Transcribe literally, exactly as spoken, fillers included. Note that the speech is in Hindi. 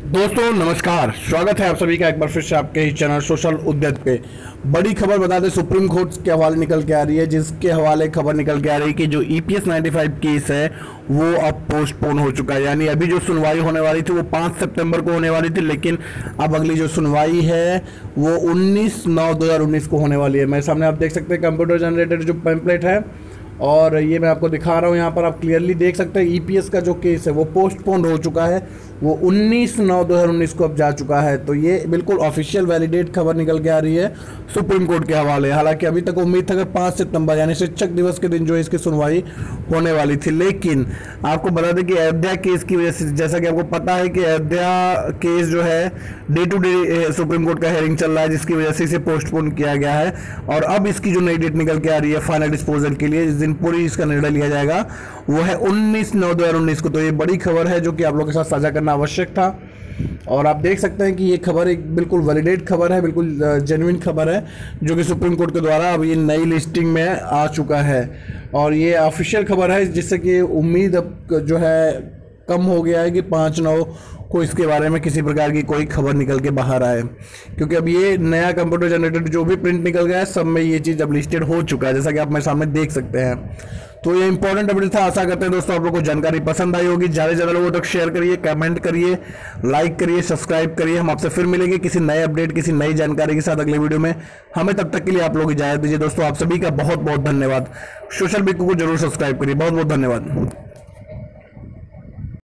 दोस्तों नमस्कार, स्वागत है आप सभी का एक बार फिर से आपके ही चैनल सोशल उद्यत पे। बड़ी खबर बता दें, सुप्रीम कोर्ट के हवाले निकल के आ रही है, जिसके हवाले खबर निकल के आ रही है कि जो ईपीएस पचानवे केस है वो अब पोस्टपोन हो चुका है। यानी अभी जो सुनवाई होने वाली थी वो पाँच सितंबर को होने वाली थी, लेकिन अब अगली जो सुनवाई है वो उन्नीस नौ दो हज़ार उन्नीस को होने वाली है। मेरे सामने आप देख सकते हैं कंप्यूटर जनरेटेड जो पैम्पलेट है, और ये मैं आपको दिखा रहा हूँ। यहाँ पर आप क्लियरली देख सकते हैं ईपीएस का जो केस है वो पोस्टपोन हो चुका है, वो उन्नीस नौ दो हज़ार उन्नीस को अब जा चुका है। तो ये बिल्कुल ऑफिशियल वैलिडेट खबर निकल के आ रही है सुप्रीम कोर्ट के हवाले। हालांकि अभी तक उम्मीद था कि पाँच सितंबर यानी शिक्षक दिवस के दिन जो है इसकी सुनवाई होने वाली थी, लेकिन आपको बता दें कि अयोध्या केस की वजह से, जैसा कि आपको पता है कि अयोध्या केस जो है day to day Supreme Court का हेयरिंग चल रहा है, जिसकी वजह से इसे पोस्टपोन किया गया है। और अब इसकी जो नई डेट निकल के आ रही है फाइनल डिस्पोजल के लिए, जिस दिन पूरी इसका निर्णय लिया जाएगा, वो है उन्नीस नौ दो हज़ार उन्नीस को। तो ये बड़ी खबर है जो कि आप लोगों के साथ साझा करना आवश्यक था। और आप देख सकते हैं कि ये खबर एक बिल्कुल वैलिडेट खबर है, बिल्कुल जेन्युइन खबर है, जो कि सुप्रीम कोर्ट के द्वारा अब ये नई लिस्टिंग में आ चुका है। और ये ऑफिशियल खबर है, जिससे कि उम्मीद अब जो है कम हो गया है कि पाँच नौ को इसके बारे में किसी प्रकार की कोई खबर निकल के बाहर आए, क्योंकि अब ये नया कंप्यूटर जनरेटेड जो भी प्रिंट निकल गया है सब में ये चीज़ अब लिस्टेड हो चुका है, जैसा कि आप मेरे सामने देख सकते हैं। तो ये इंपॉर्टेंट अपडेट था। आशा करते हैं दोस्तों आप लोगों को जानकारी पसंद आई होगी। ज़्यादा से ज़्यादा लोगों तक शेयर करिए, कमेंट करिए, लाइक करिए, सब्सक्राइब करिए। हम आपसे फिर मिलेंगे किसी नए अपडेट, किसी नई जानकारी के साथ अगले वीडियो में। हमें तब तक के लिए आप लोग इजाज़त दीजिए। दोस्तों आप सभी का बहुत बहुत धन्यवाद। सोशल बिक्कू को जरूर सब्सक्राइब करिए। बहुत बहुत धन्यवाद।